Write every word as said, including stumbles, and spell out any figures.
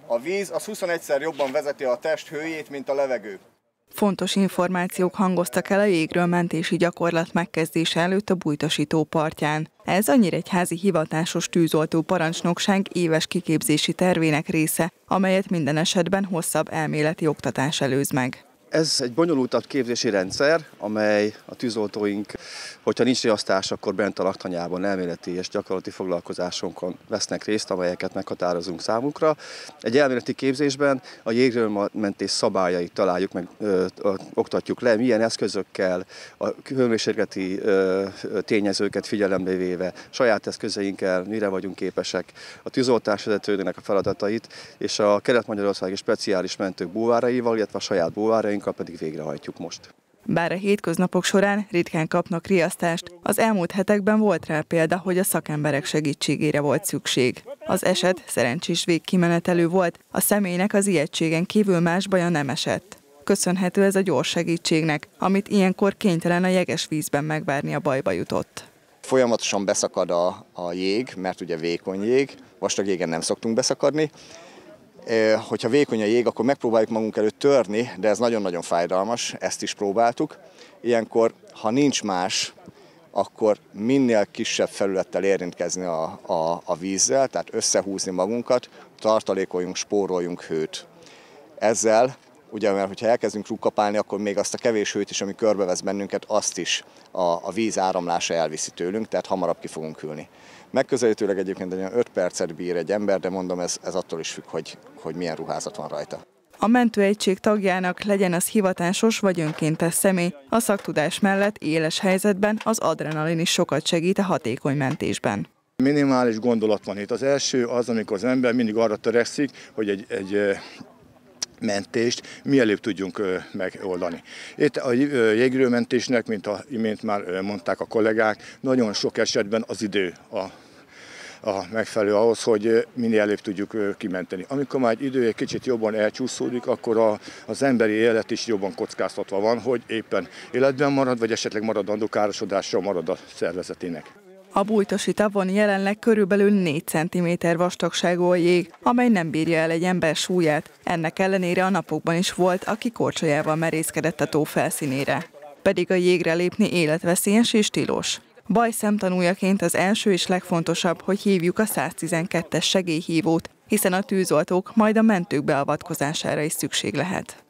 A víz az huszonegyszer jobban vezeti a test hőjét, mint a levegő. Fontos információk hangoztak el a jégről mentési gyakorlat megkezdése előtt a Bújtosi-tó partján. Ez a Nyíregyházi Hivatásos Tűzoltó Parancsnokság éves kiképzési tervének része, amelyet minden esetben hosszabb elméleti oktatás előz meg. Ez egy bonyolultabb képzési rendszer, amely a tűzoltóink, hogyha nincs riasztás, akkor bent a laktanyában elméleti és gyakorlati foglalkozásonkon vesznek részt, amelyeket meghatározunk számukra. Egy elméleti képzésben a jégről mentés szabályait találjuk meg, ö, ö, oktatjuk le, milyen eszközökkel, a hőmérsékleti ö, tényezőket figyelembe véve, saját eszközeinkkel mire vagyunk képesek, a tűzoltásvezetőnek a feladatait, és a kelet-magyarországi speciális mentők búváraival, illetve a saját búváraink pedig végrehajtjuk most. Bár a hétköznapok során ritkán kapnak riasztást, az elmúlt hetekben volt rá példa, hogy a szakemberek segítségére volt szükség. Az eset szerencsés végkimenetelű volt, a személynek az ijegységen kívül más baja nem esett. Köszönhető ez a gyors segítségnek, amit ilyenkor kénytelen a jeges vízben megvárni a bajba jutott. Folyamatosan beszakad a, a jég, mert ugye vékony jég, vastag jégen nem szoktunk beszakadni. Hogyha vékony a jég, akkor megpróbáljuk magunk előtt törni, de ez nagyon-nagyon fájdalmas, ezt is próbáltuk. Ilyenkor, ha nincs más, akkor minél kisebb felülettel érintkezni a, a, a vízzel, tehát összehúzni magunkat, tartalékoljunk, spóroljunk hőt. Ezzel, ugye, mert hogyha elkezdünk rúgkapálni, akkor még azt a kevés hőt is, ami körbevesz bennünket, azt is a, a víz áramlása elviszi tőlünk, tehát hamarabb ki fogunk ülni. Megközelítőleg egyébként egy öt percet bír egy ember, de mondom, ez, ez attól is függ, hogy, hogy milyen ruházat van rajta. A mentőegység tagjának, legyen az hivatásos vagy önkéntes személy, a szaktudás mellett éles helyzetben az adrenalin is sokat segít a hatékony mentésben. Minimális gondolat van itt. Az első az, amikor az ember mindig arra törekszik, hogy egy, egy mentést mielőbb tudjunk megoldani. Itt a jégről mentésnek, mint a imént már mondták a kollégák, nagyon sok esetben az idő a, a megfelelő ahhoz, hogy minél előbb tudjuk kimenteni. Amikor már egy idő egy kicsit jobban elcsúszódik, akkor a, az emberi élet is jobban kockáztatva van, hogy éppen életben marad, vagy esetleg maradandó károsodással marad a szervezetének. A Bújtosi-tavon jelenleg körülbelül négy centiméter vastagságú a jég, amely nem bírja el egy ember súlyát. Ennek ellenére a napokban is volt, aki korcsolyával merészkedett a tó felszínére. Pedig a jégre lépni életveszélyes és tilos. Baj szemtanújaként az első és legfontosabb, hogy hívjuk a száztizenkettes segélyhívót, hiszen a tűzoltók majd a mentők beavatkozására is szükség lehet.